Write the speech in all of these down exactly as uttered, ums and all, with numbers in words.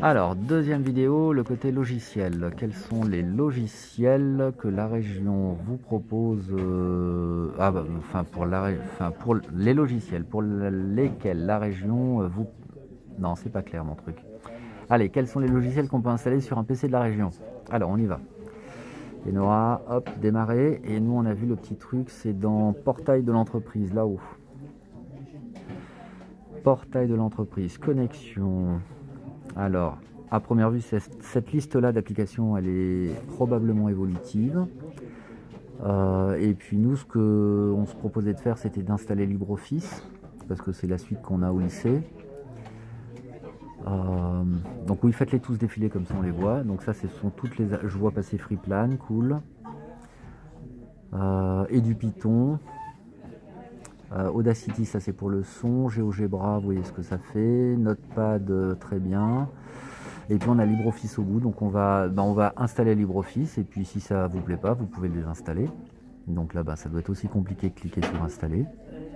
Alors, deuxième vidéo, le côté logiciel. Quels sont les logiciels que la région vous propose euh, ah, bah, enfin, pour la, enfin, pour les logiciels pour lesquels la région euh, vous... Non, c'est pas clair mon truc. Allez, quels sont les logiciels qu'on peut installer sur un P C de la région? Alors, on y va. Enora, hop, démarrer. Et nous, on a vu le petit truc, c'est dans Portail de l'entreprise, là-haut. Portail de l'entreprise, connexion. Alors, à première vue, cette liste-là d'applications, elle est probablement évolutive. Euh, et puis nous, ce qu'on se proposait de faire, c'était d'installer LibreOffice, parce que c'est la suite qu'on a au lycée. Euh, donc oui, faites-les tous défiler comme ça on les voit. Donc ça, ce sont toutes les... Je vois passer Freeplan, cool. Euh, et du Python. Euh, Audacity, ça c'est pour le son. GeoGebra, vous voyez ce que ça fait. Notepad, euh, très bien. Et puis on a LibreOffice au bout, donc on va, ben on va installer LibreOffice, et puis si ça vous plaît pas, vous pouvez le désinstaller. Donc là, ben, ça doit être aussi compliqué de cliquer sur installer.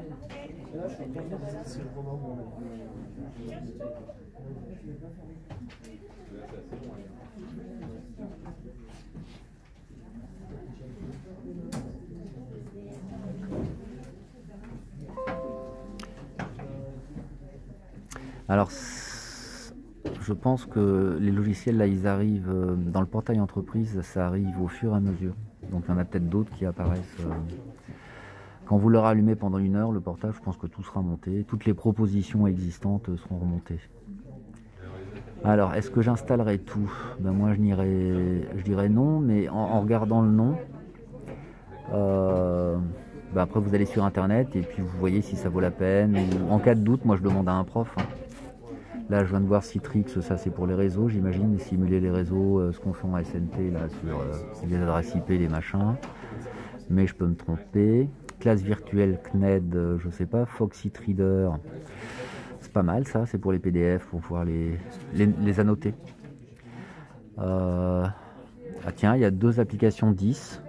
Alors, je pense que les logiciels, là, ils arrivent dans le portail entreprise, ça arrive au fur et à mesure. Donc, il y en a peut-être d'autres qui apparaissent. Quand vous le rallumez pendant une heure, le portail, je pense que tout sera monté. Toutes les propositions existantes seront remontées. Alors, est-ce que j'installerai tout? Ben, moi, je dirais, je dirais non, mais en, en regardant le nom, euh, ben après, vous allez sur Internet et puis vous voyez si ça vaut la peine. Ou, en cas de doute, moi, je demande à un prof. Hein. Là, je viens de voir Citrix, ça c'est pour les réseaux, j'imagine, simuler les réseaux, euh, ce qu'on fait en S N T, là, sur euh, les adresses I P, les machins. Mais je peux me tromper. Classe virtuelle C N E D, euh, je sais pas. Foxit Reader, c'est pas mal ça, c'est pour les P D F, pour pouvoir les, les, les annoter. Euh, ah tiens, il y a deux applications dix.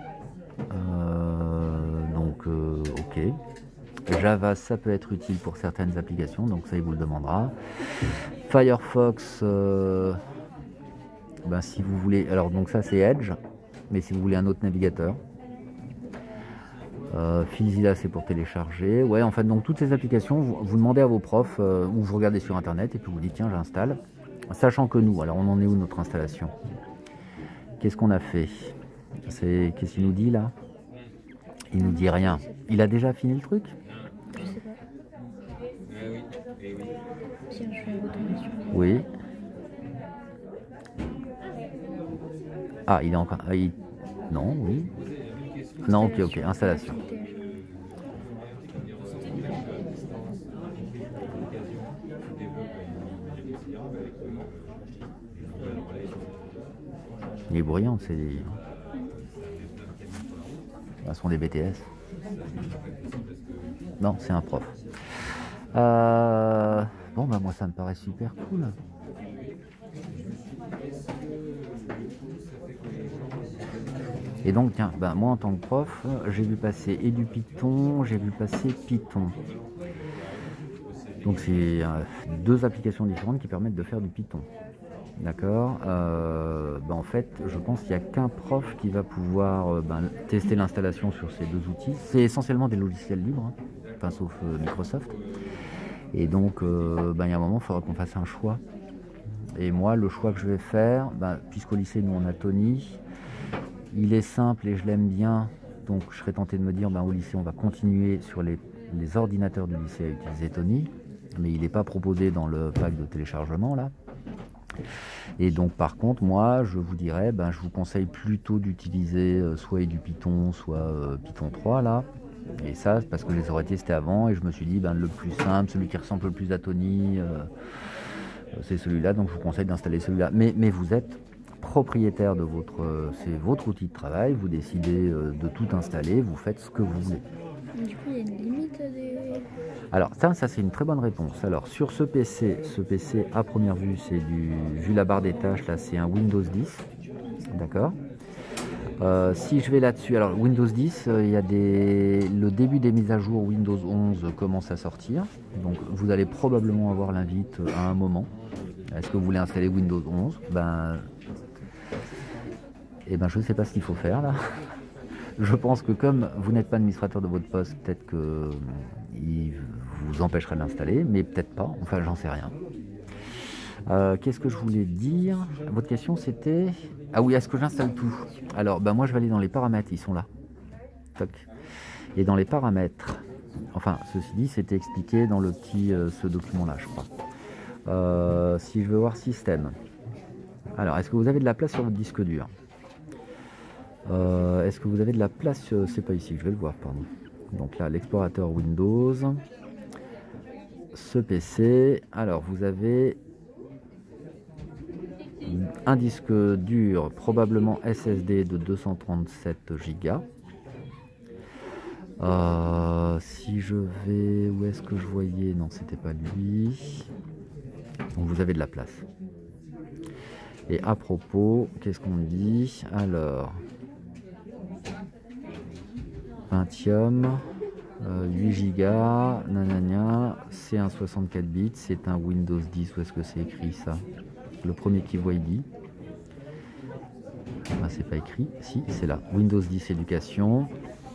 Euh, donc, euh, ok. Java, ça peut être utile pour certaines applications, donc ça, il vous le demandera. Firefox, euh, ben, si vous voulez... Alors, donc ça, c'est Edge, mais si vous voulez un autre navigateur. Euh, Filzilla, c'est pour télécharger. Ouais, en fait, donc toutes ces applications, vous, vous demandez à vos profs, euh, ou vous regardez sur Internet, et puis vous dites, tiens, j'installe. Sachant que nous, alors on en est où notre installation? Qu'est-ce qu'on a fait? Qu'est-ce qu'il nous dit, là? Il nous dit rien. Il a déjà fini le truc? Je sais pas. Tiens, je vais retourner sur... Oui. Ah, il est encore... Ah, il... Non, oui. Non, ok, ok, installation. Il est bruyant, c'est... Ce sont des B T S. Non, c'est un prof. Euh... Bon, bah moi, ça me paraît super cool. Et donc, tiens, ben, moi, en tant que prof, j'ai vu passer et du Python, j'ai vu passer Python. Donc, c'est euh, deux applications différentes qui permettent de faire du Python. D'accord, euh, ben en fait, je pense qu'il n'y a qu'un prof qui va pouvoir euh, ben, tester l'installation sur ces deux outils. C'est essentiellement des logiciels libres, hein, enfin, sauf euh, Microsoft. Et donc, euh, ben, il y a un moment, il faudra qu'on fasse un choix. Et moi, le choix que je vais faire, ben, puisqu'au lycée, nous, on a Tony, il est simple et je l'aime bien, donc je serais tenté de me dire, ben, au lycée, on va continuer sur les, les ordinateurs du lycée à utiliser Tony, mais il n'est pas proposé dans le pack de téléchargement, là. Et donc par contre, moi je vous dirais, ben, je vous conseille plutôt d'utiliser euh, soit du Python, soit euh, Python trois là. Et ça, parce que je les aurais testés avant et je me suis dit, ben, le plus simple, celui qui ressemble le plus à Tony, euh, c'est celui-là, donc je vous conseille d'installer celui-là. Mais, mais vous êtes propriétaire de votre, euh, c'est votre outil de travail, vous décidez euh, de tout installer, vous faites ce que vous voulez. Du coup, il y a une limite des... Alors ça, ça c'est une très bonne réponse. Alors sur ce P C, ce P C à première vue, c'est du, vu la barre des tâches là, c'est un Windows dix, d'accord. Euh, si je vais là-dessus, alors Windows dix, euh, il y a des, le début des mises à jour Windows onze commence à sortir, donc vous allez probablement avoir l'invite à un moment. Est-ce que vous voulez installer Windows onze? Ben, eh ben, je ne sais pas ce qu'il faut faire là. Je pense que comme vous n'êtes pas administrateur de votre poste, peut-être que il vous empêcherait de l'installer, mais peut-être pas. Enfin, j'en sais rien. Euh, Qu'est-ce que je voulais dire? Votre question c'était... Ah oui, est-ce que j'installe tout? Alors, ben moi je vais aller dans les paramètres, ils sont là. Toc. Et dans les paramètres, enfin, ceci dit, c'était expliqué dans le petit, euh, ce document-là, je crois. Euh, si je veux voir système. Alors, est-ce que vous avez de la place sur votre disque dur? euh, Est-ce que vous avez de la place? euh, C'est pas ici, je vais le voir, pardon. Donc là, l'explorateur Windows. Ce P C. Alors, vous avez un disque dur, probablement S S D de deux cent trente-sept gigas. Euh, si je vais... Où est-ce que je voyais? Non, c'était pas lui. Donc vous avez de la place. Et à propos, qu'est-ce qu'on dit? Alors... Pentium, euh, huit gigas, nanana, c'est un soixante-quatre bits, c'est un Windows dix, où est-ce que c'est écrit ça? Le premier qui voit il dit. Ah, c'est pas écrit, si, c'est là. Windows dix éducation.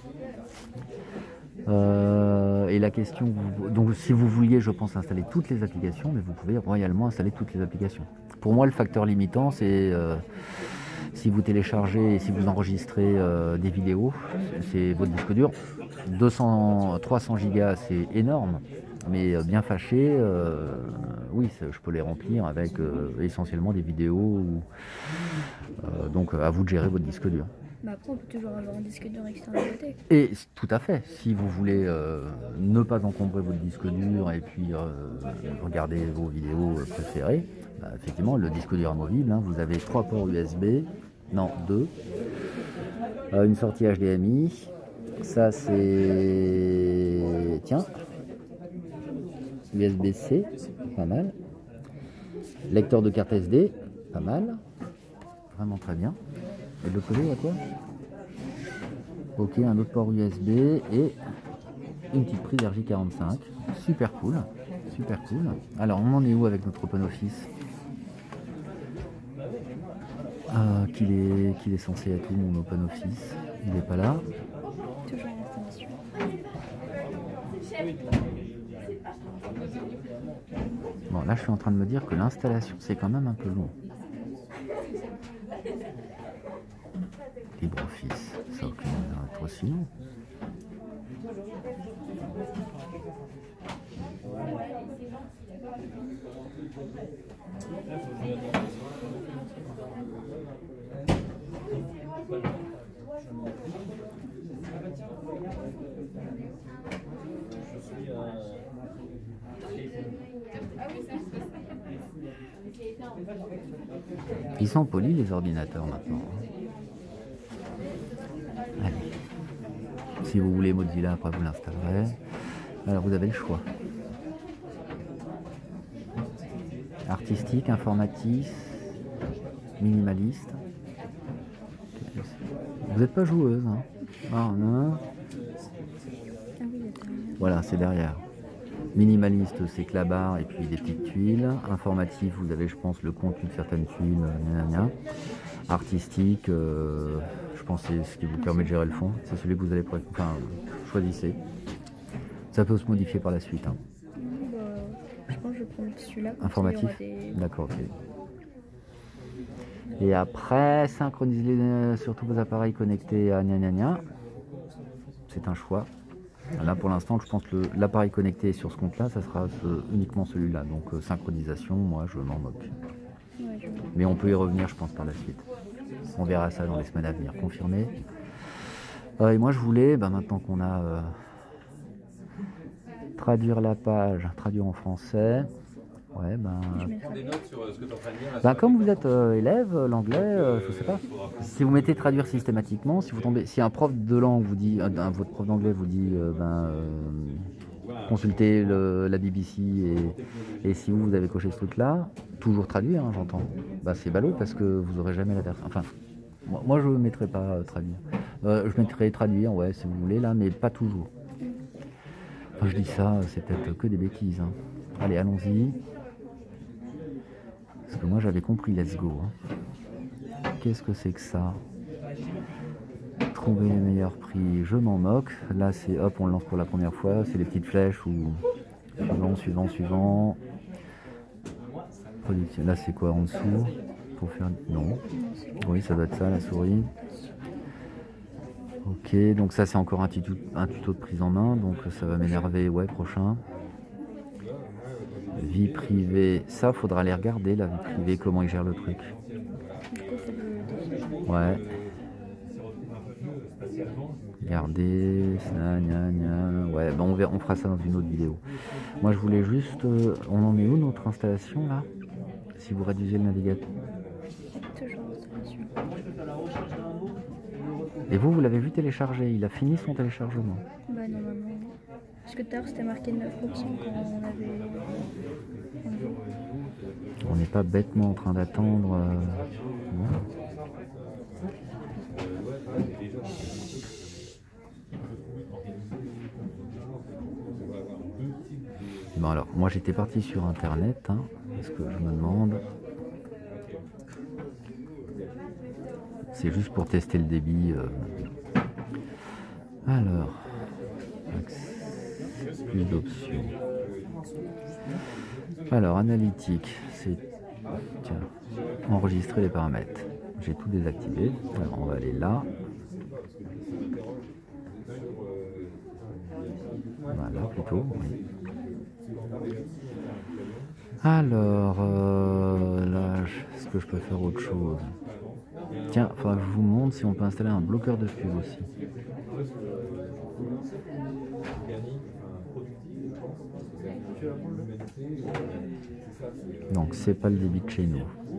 Euh, et la question, vous, donc si vous vouliez, je pense, installer toutes les applications, mais vous pouvez royalement installer toutes les applications. Pour moi, le facteur limitant, c'est euh, si vous téléchargez et si vous enregistrez euh, des vidéos, c'est votre disque dur. deux cents, trois cents gigas, c'est énorme, mais bien fâché, euh, oui, je peux les remplir avec euh, essentiellement des vidéos. Ou, euh, donc, à vous de gérer votre disque dur. Bah après, on peut toujours avoir un disque dur externe à côté. Et tout à fait, si vous voulez euh, ne pas encombrer votre disque dur et puis euh, regarder vos vidéos préférées, bah, effectivement, le disque dur amovible, hein, vous avez trois ports U S B, non, deux, euh, une sortie H D M I, ça c'est, tiens, U S B C, pas mal, lecteur de carte S D, pas mal, vraiment très bien. Et de l'autre côté, il y a quoi? Ok, un autre port U S B et une petite prise R J quarante-cinq. Super cool, super cool. Alors, on en est où avec notre OpenOffice? euh, Qu'il est, qu'il est censé être où mon OpenOffice? Il n'est pas là. Toujours en installation. Bon, là, je suis en train de me dire que l'installation, c'est quand même un peu long. LibreOffice, ça aucune raison d'être aussi long. Ils sont polis les ordinateurs maintenant. Allez. Si vous voulez Mozilla, après vous l'installerez. Alors vous avez le choix. Artistique, informatique, minimaliste. Vous n'êtes pas joueuse, hein? Ah, non. Ah oui, il y a derrière. Voilà, c'est derrière. Minimaliste, c'est que la barre et puis des petites tuiles. Informatif, vous avez, je pense, le contenu de certaines tuiles. Gna, gna, gna. Artistique, euh, je pense que c'est ce qui vous permet de gérer le fond. C'est celui que vous allez pré- enfin, choisissez. Ça peut se modifier par la suite. Hein. Bah, je pense que je prends celui-là. Informatif. Des... D'accord, ok. Et après, synchronisez sur tous vos appareils connectés à gna gna gna. C'est un choix. Là pour l'instant, je pense que l'appareil connecté sur ce compte-là, ça sera ce, uniquement celui-là. Donc euh, synchronisation, moi je m'en moque. Ouais, je... Mais on peut y revenir, je pense, par la suite. On verra ça dans les semaines à venir, confirmé. Euh, et moi je voulais, bah, maintenant qu'on a euh, traduire la page, traduire en français. Ouais, ben. je mets ça. Des notes sur ce que tu es en train de dire. Ben, comme vous êtes euh, élève, euh, l'anglais, euh, je sais pas. Si vous mettez traduire systématiquement, si vous tombez, si un prof de langue vous dit, euh, un- votre prof d'anglais vous dit, euh, ben, euh, consultez le- la B B C et, et si vous, vous avez coché ce truc-là, toujours traduire, hein, j'entends. Ben, c'est ballot parce que vous aurez jamais la version. Enfin, moi, moi je ne mettrai pas euh, traduire. Euh, je mettrai traduire, ouais, si vous voulez là, mais pas toujours. Enfin, je dis ça, c'est peut-être que des bêtises. Hein. Allez, allons-y. moi j'avais compris let's go. Hein. Qu'est-ce que c'est que ça? Trouver les meilleurs prix, je m'en moque. Là c'est hop, on le lance pour la première fois, c'est les petites flèches ou suivant, suivant, suivant. Là c'est quoi en dessous? Pour faire... Non. Oui, ça doit être ça la souris. Ok, donc ça c'est encore un tuto, un tuto de prise en main, donc ça va m'énerver, ouais, prochain. Vie privée, ça faudra aller regarder la vie privée, comment ils gèrent le truc. Ouais. Regardez, ça, gna, gna. Ouais, ben on, verra, on fera ça dans une autre vidéo. Moi je voulais juste, euh, on en est où notre installation là? Si vous réduisez le navigateur. Et vous, vous l'avez vu télécharger, il a fini son téléchargement? Bah normalement. Parce que tout à l'heure c'était marqué neuf pour cent quand on avait... On n'est pas bêtement en train d'attendre... Euh... Bon alors, moi j'étais parti sur internet, hein, parce que je me demande... C'est juste pour tester le débit. Euh... Alors, plus d'options. Alors, analytique, c'est tiens, enregistrer les paramètres. J'ai tout désactivé. Alors, on va aller là. Voilà, plutôt. Oui. Alors, euh, là, est-ce que je peux faire autre chose? Tiens, il faudra que je vous montre si on peut installer un bloqueur de pub aussi. Donc c'est pas le débit de chez nous.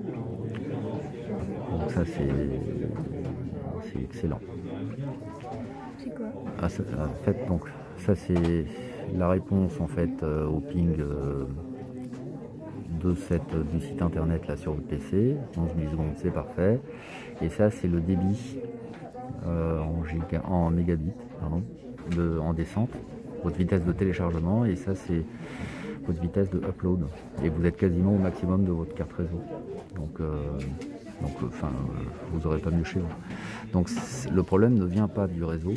Donc ça c'est c'est excellent. C'est quoi? Ah, ça, en fait, donc ça c'est la réponse en fait euh, au ping euh, de cette, du site internet là sur votre P C. onze millisecondes, c'est parfait. Et ça c'est le débit euh, en, giga, en mégabits pardon, de, en descente, votre vitesse de téléchargement, et ça c'est votre vitesse de upload, et vous êtes quasiment au maximum de votre carte réseau, donc euh, donc enfin euh, vous n'aurez pas mieux chez vous. Donc le problème ne vient pas du réseau.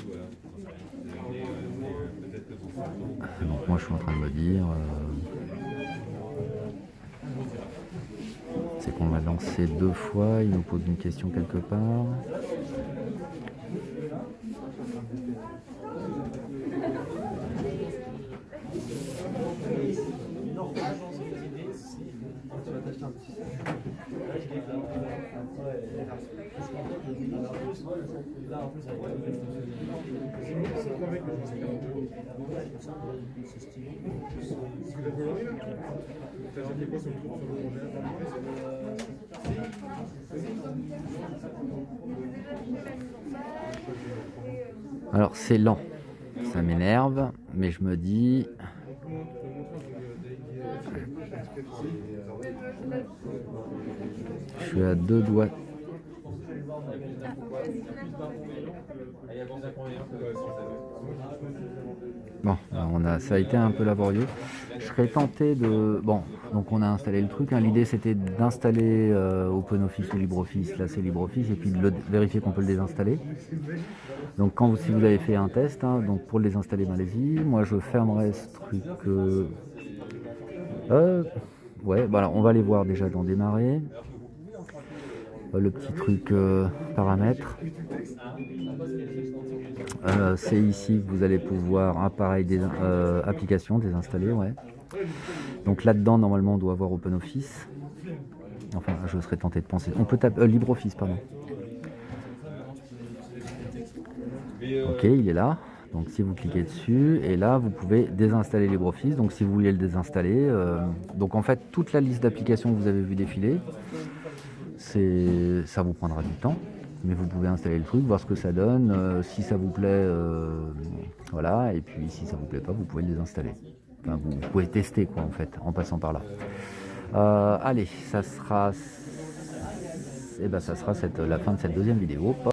Donc moi je suis en train de me dire euh, c'est qu'on l'a lancé deux fois, il nous pose une question quelque part. Alors c'est lent, ça m'énerve, mais je me dis... Je suis à deux doigts. Bon, on a, ça a été un peu laborieux. Je serais tenté de... Bon, donc on a installé le truc. Hein. L'idée c'était d'installer euh, OpenOffice ou LibreOffice. Là c'est LibreOffice, et puis de le, vérifier qu'on peut le désinstaller. Donc quand vous, si vous avez fait un test, hein, donc pour le désinstaller, ben, allez-y. Moi je fermerai ce truc. Euh, euh, ouais, bah alors, on va aller voir déjà dans démarrer. Euh, le petit truc euh, paramètres. Euh, c'est ici que vous allez pouvoir appareil des euh, applications désinstaller, ouais. Donc là-dedans normalement on doit avoir OpenOffice. Enfin, je serais tenté de penser. On peut taper euh, LibreOffice, pardon. Ok, il est là. Donc si vous cliquez dessus, et là vous pouvez désinstaller LibreOffice. Donc si vous voulez le désinstaller, euh, donc en fait toute la liste d'applications que vous avez vu défiler, c'est, ça vous prendra du temps. Mais vous pouvez installer le truc, voir ce que ça donne, euh, si ça vous plaît, euh, voilà, et puis si ça vous plaît pas, vous pouvez le désinstaller. Enfin, vous, vous pouvez tester quoi en fait, en passant par là. Euh, allez, ça sera, et ben ça sera cette, la fin de cette deuxième vidéo.